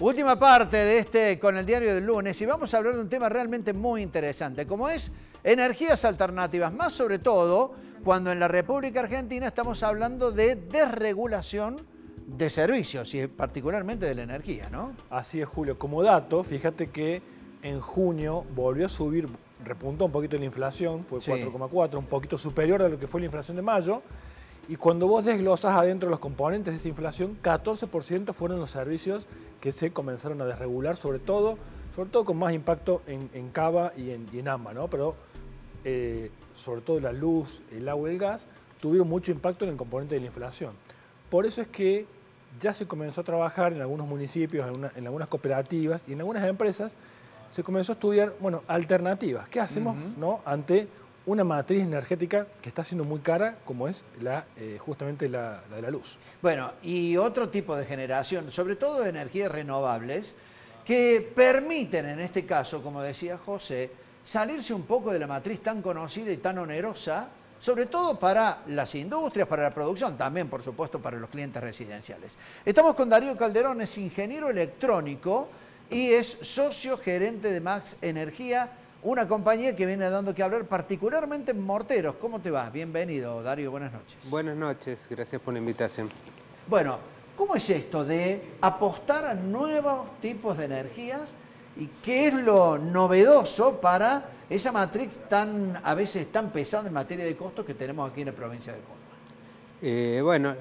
Última parte de este con el diario del lunes y vamos a hablar de un tema realmente muy interesante, como es energías alternativas, más sobre todo cuando en la República Argentina estamos hablando de desregulación de servicios y particularmente de la energía, ¿no? Así es, Julio. Como dato, fíjate que en junio volvió a subir, repuntó un poquito la inflación, fue 4,4, un poquito superior a lo que fue la inflación de mayo. Y cuando vos desglosas adentro los componentes de esa inflación, 14% fueron los servicios que se comenzaron a desregular, sobre todo con más impacto en Cava y en AMBA, ¿no? Pero sobre todo la luz, el agua y el gas tuvieron mucho impacto en el componente de la inflación. Por eso es que ya se comenzó a trabajar en algunos municipios, en algunas cooperativas y en algunas empresas, se comenzó a estudiar, bueno, alternativas. ¿Qué hacemos, ¿no? Ante una matriz energética que está siendo muy cara, como es justamente la de la luz? Bueno, y otro tipo de generación, sobre todo de energías renovables, que permiten, en este caso, como decía José, salirse un poco de la matriz tan conocida y tan onerosa, sobre todo para las industrias, para la producción, también, por supuesto, para los clientes residenciales. Estamos con Darío Calderón, es ingeniero electrónico y es socio gerente de Max Energía, una compañía que viene dando que hablar particularmente en morteros. ¿Cómo te va? Bienvenido, Darío, buenas noches. Buenas noches, gracias por la invitación. Bueno, ¿cómo es esto de apostar a nuevos tipos de energías y qué es lo novedoso para esa matriz a veces tan pesada en materia de costos que tenemos aquí en la provincia de Córdoba? Bueno,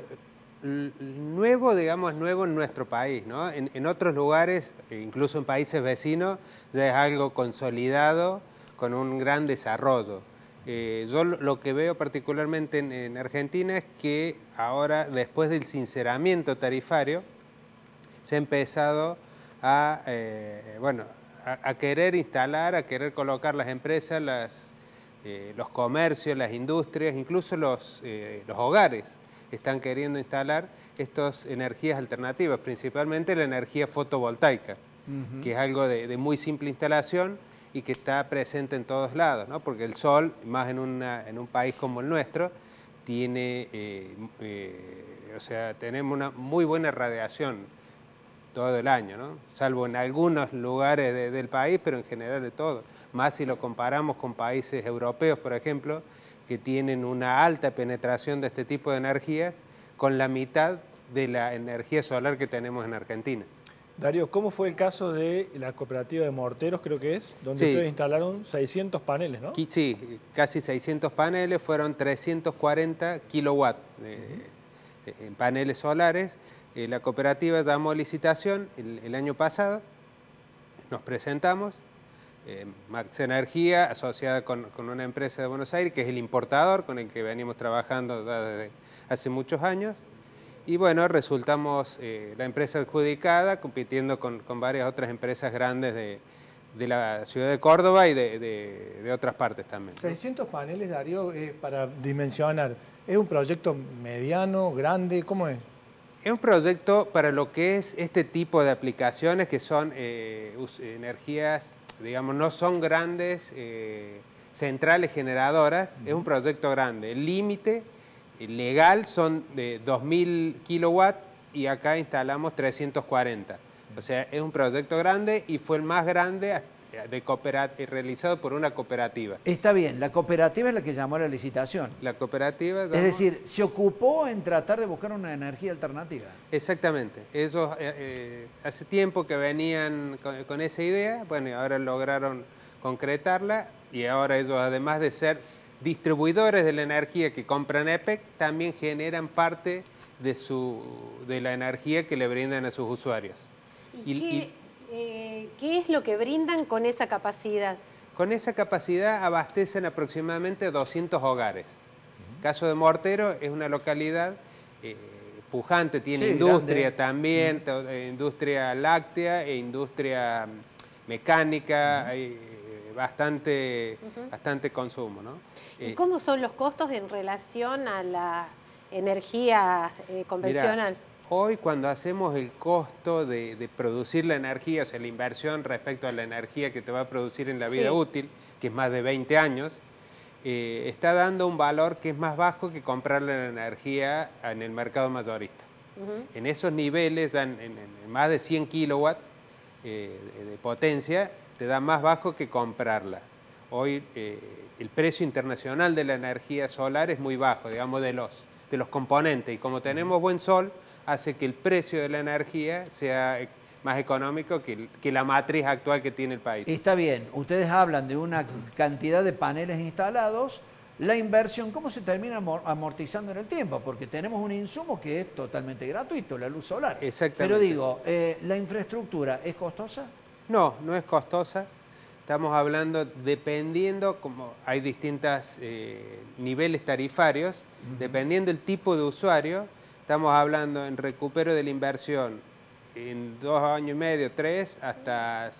nuevo, digamos, nuevo en nuestro país, ¿no? En otros lugares, incluso en países vecinos, ya es algo consolidado con un gran desarrollo. Yo lo que veo particularmente en Argentina es que ahora, después del sinceramiento tarifario, se ha empezado a querer instalar, a querer colocar las empresas, los comercios, las industrias, incluso los hogares están queriendo instalar estas energías alternativas, principalmente la energía fotovoltaica, que es algo de muy simple instalación y que está presente en todos lados, ¿no? Porque el sol, más en un país como el nuestro, tiene, tenemos una muy buena radiación todo el año, ¿no? Salvo en algunos lugares del país, pero en general de todo. Más si lo comparamos con países europeos, por ejemplo, que tienen una alta penetración de este tipo de energía, con la mitad de la energía solar que tenemos en Argentina. Darío, ¿cómo fue el caso de la cooperativa de morteros, creo que es, donde ustedes instalaron 600 paneles, ¿no? Sí, casi 600 paneles, fueron 340 kilowatts en paneles solares. La cooperativa llamó a licitación el año pasado, nos presentamos, Max Energía, asociada con una empresa de Buenos Aires, que es el importador con el que venimos trabajando desde hace muchos años, y bueno, resultamos la empresa adjudicada, compitiendo con varias otras empresas grandes de la ciudad de Córdoba y de otras partes también. 600 paneles, Darío, para dimensionar, ¿es un proyecto mediano, grande? ¿Cómo es? Es un proyecto para lo que es este tipo de aplicaciones que son energías, digamos, no son grandes centrales generadoras, es un proyecto grande. El límite legal son de 2.000 kilowatts y acá instalamos 340. O sea, es un proyecto grande y fue el más grande realizado por una cooperativa. Está bien, la cooperativa es la que llamó a la licitación. La cooperativa... Es decir, se ocupó en tratar de buscar una energía alternativa. Exactamente. Ellos hace tiempo que venían con esa idea, bueno, y ahora lograron concretarla y ahora ellos, además de ser distribuidores de la energía que compran EPEC, también generan parte de la energía que le brindan a sus usuarios. ¿Qué es lo que brindan con esa capacidad? Con esa capacidad abastecen aproximadamente 200 hogares. Caso de Mortero es una localidad pujante, tiene industria grande también, industria láctea e industria mecánica, hay bastante consumo, ¿no? ¿Y cómo son los costos en relación a la energía convencional? Mirá, hoy cuando hacemos el costo de producir la energía, o sea, la inversión respecto a la energía que te va a producir en la vida útil, que es más de 20 años, está dando un valor que es más bajo que comprar la energía en el mercado mayorista. En esos niveles, en más de 100 kilowatts, de potencia, te da más bajo que comprarla. Hoy el precio internacional de la energía solar es muy bajo, digamos, de los componentes. Y como tenemos buen sol, hace que el precio de la energía sea más económico que la matriz actual que tiene el país. Está bien, ustedes hablan de una cantidad de paneles instalados, la inversión, ¿cómo se termina amortizando en el tiempo? Porque tenemos un insumo que es totalmente gratuito, la luz solar. Exactamente. Pero digo, ¿la infraestructura es costosa? No, no es costosa. Estamos hablando, dependiendo, como hay distintos niveles tarifarios, dependiendo del tipo de usuario, estamos hablando en recupero de la inversión en 2 años y medio, 3, hasta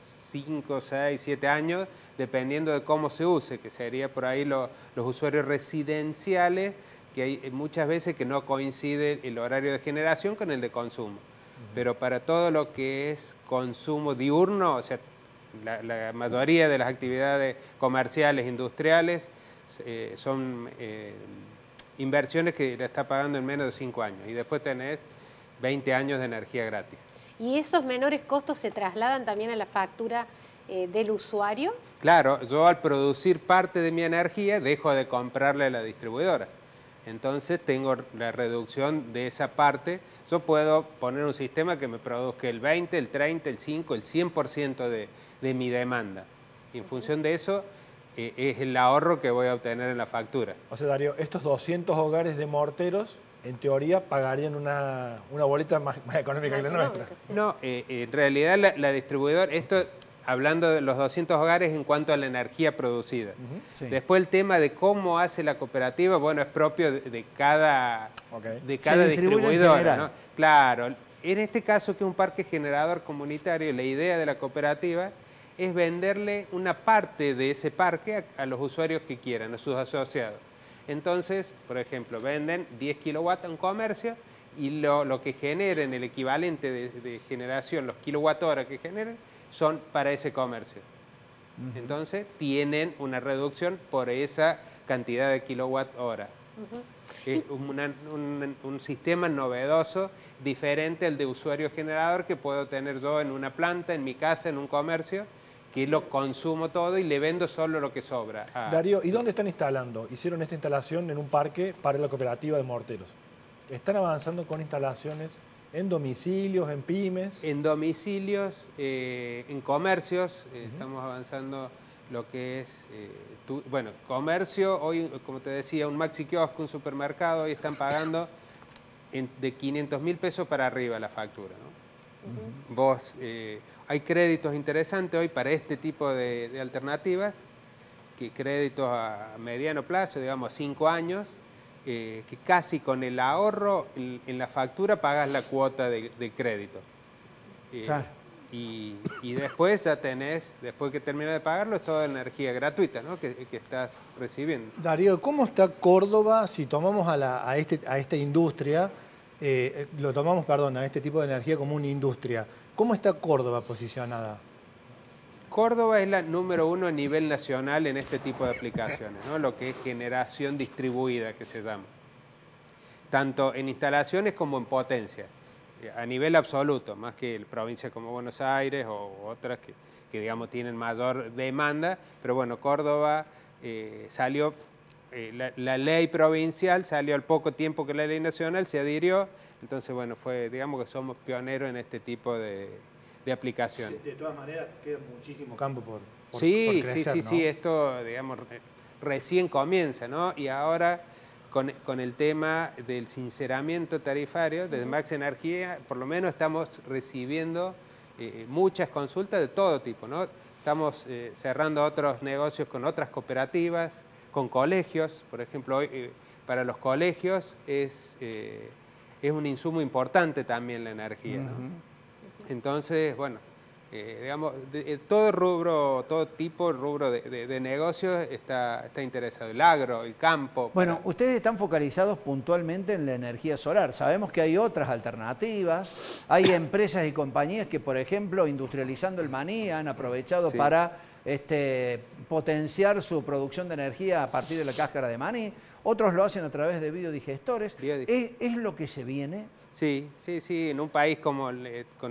5, 6, 7 años, dependiendo de cómo se use, que sería por ahí los usuarios residenciales, que hay muchas veces que no coincide el horario de generación con el de consumo. Pero para todo lo que es consumo diurno, o sea, la mayoría de las actividades comerciales, industriales, son inversiones que la está pagando en menos de 5 años. Y después tenés 20 años de energía gratis. ¿Y esos menores costos se trasladan también a la factura del usuario? Claro, yo al producir parte de mi energía dejo de comprarle a la distribuidora. Entonces tengo la reducción de esa parte. Yo puedo poner un sistema que me produzca el 20, el 30, el 5, el 100% de mi demanda. Y en función de eso es el ahorro que voy a obtener en la factura. O sea, Darío, estos 200 hogares de morteros, en teoría, pagarían una boleta más económica que la nuestra. Sí. No, en realidad la distribuidora, esto hablando de los 200 hogares en cuanto a la energía producida. Sí. Después el tema de cómo hace la cooperativa, bueno, es propio de cada distribuidora, ¿no? Claro, en este caso que es un parque generador comunitario, la idea de la cooperativa es venderle una parte de ese parque a los usuarios que quieran, a sus asociados. Entonces, por ejemplo, venden 10 kilowatts a un comercio y lo que generen, el equivalente de generación, los kilowatt-hora que generen, son para ese comercio. Entonces, tienen una reducción por esa cantidad de kilowatt-hora. Es un sistema novedoso, diferente al de usuario generador que puedo tener yo en una planta, en mi casa, en un comercio, que lo consumo todo y le vendo solo lo que sobra. Darío, ¿y dónde están instalando? Hicieron esta instalación en un parque para la cooperativa de morteros. ¿Están avanzando con instalaciones en domicilios, en pymes? En domicilios, en comercios, estamos avanzando lo que es, bueno, comercio, hoy, como te decía, un maxi kiosco, un supermercado, hoy están pagando de 500.000 pesos para arriba la factura, ¿no? Vos, hay créditos interesantes hoy para este tipo de alternativas, que créditos a mediano plazo, digamos a 5 años, que casi con el ahorro en la factura pagas la cuota del crédito. Claro. Y después ya tenés, después que terminas de pagarlo, es toda energía gratuita, ¿no? que estás recibiendo. Darío, ¿cómo está Córdoba si tomamos a esta industria, a este tipo de energía como una industria? ¿Cómo está Córdoba posicionada? Córdoba es la número 1 a nivel nacional en este tipo de aplicaciones, ¿no? Lo que es generación distribuida, que se llama. Tanto en instalaciones como en potencia, a nivel absoluto, más que provincias como Buenos Aires o otras que digamos, tienen mayor demanda. Pero bueno, Córdoba salió, la ley provincial salió al poco tiempo que la ley nacional, se adhirió. Entonces, bueno, digamos que somos pioneros en este tipo de aplicaciones. De todas maneras, queda muchísimo campo por Sí, crecer, ¿no? sí, esto, digamos, recién comienza, ¿no? Y ahora, con el tema del sinceramiento tarifario, desde Max Energía, por lo menos estamos recibiendo muchas consultas de todo tipo, ¿no? Estamos cerrando otros negocios con otras cooperativas, con colegios. Por ejemplo, hoy, para los colegios es un insumo importante también la energía, ¿no? Entonces, bueno, digamos, todo rubro, todo tipo de negocios está interesado. El agro, el campo. Bueno, ustedes están focalizados puntualmente en la energía solar. Sabemos que hay otras alternativas. Hay empresas y compañías que, por ejemplo, industrializando el maní, han aprovechado para potenciar su producción de energía a partir de la cáscara de maní. Otros lo hacen a través de biodigestores. ¿Es lo que se viene? Sí, en un país como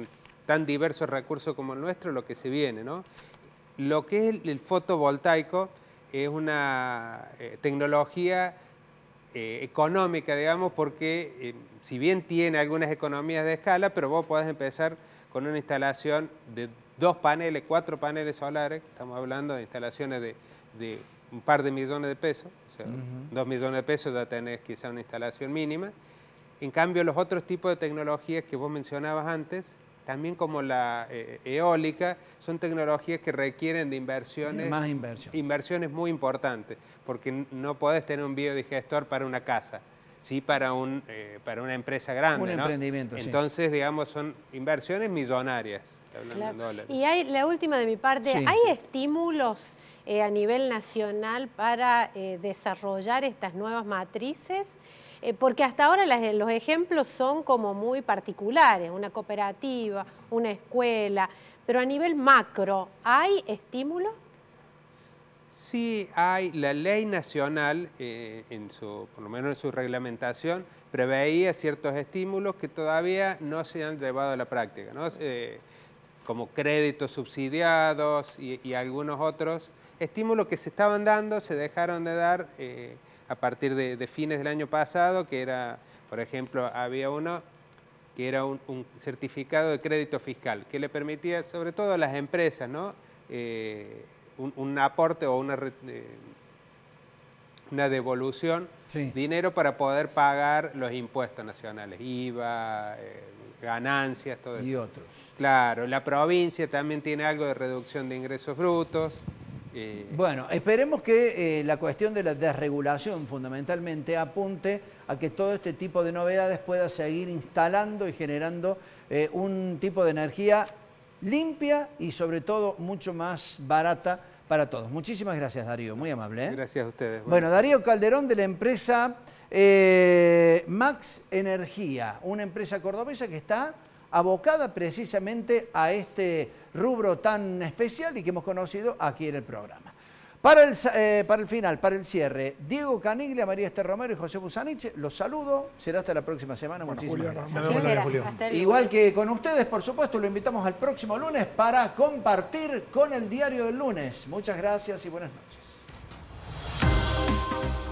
tan diversos recursos como el nuestro, lo que se viene, ¿no? Lo que es el fotovoltaico es una tecnología económica, digamos, porque si bien tiene algunas economías de escala, pero vos podés empezar con una instalación de 2 paneles, 4 paneles solares, estamos hablando de instalaciones de un par de millones de pesos, o sea, 2 millones de pesos ya tenés quizá una instalación mínima. En cambio, los otros tipos de tecnologías que vos mencionabas antes, también como la eólica, son tecnologías que requieren de inversiones. Más inversión. Inversiones muy importantes, porque no podés tener un biodigestor para una casa, sí para una empresa grande. Un emprendimiento, sí. Entonces, digamos, son inversiones millonarias. Claro. Y hay, la última de mi parte, Sí. ¿hay estímulos a nivel nacional para desarrollar estas nuevas matrices? Porque hasta ahora los ejemplos son como muy particulares, una cooperativa, una escuela, pero a nivel macro, ¿hay estímulos? Sí, hay. La ley nacional, por lo menos en su reglamentación, preveía ciertos estímulos que todavía no se han llevado a la práctica, ¿no? Como créditos subsidiados y algunos otros estímulos que se estaban dando, se dejaron de dar a partir de fines del año pasado, que era, por ejemplo, había uno que era un certificado de crédito fiscal, que le permitía, sobre todo a las empresas, ¿no? Un aporte o una devolución, Sí. dinero para poder pagar los impuestos nacionales, IVA, ganancias, todo eso. Y otros. Claro, la provincia también tiene algo de reducción de ingresos brutos. Bueno, esperemos que la cuestión de la desregulación fundamentalmente apunte a que todo este tipo de novedades pueda seguir instalando y generando un tipo de energía limpia y sobre todo mucho más barata para todos. Muchísimas gracias, Darío, muy amable. Gracias a ustedes. Bueno, Darío Calderón de la empresa Max Energía, una empresa cordobesa que está abocada precisamente a este rubro tan especial y que hemos conocido aquí en el programa. Para el final, para el cierre, Diego Caniglia, María Esther Romero y José Busanich, los saludo. Será hasta la próxima semana. Bueno, Muchísimas Julio, gracias. nos vemos, Será. Julio. Hasta el Igual lunes. que con ustedes, por supuesto, lo invitamos al próximo lunes para compartir con el diario del lunes. Muchas gracias y buenas noches.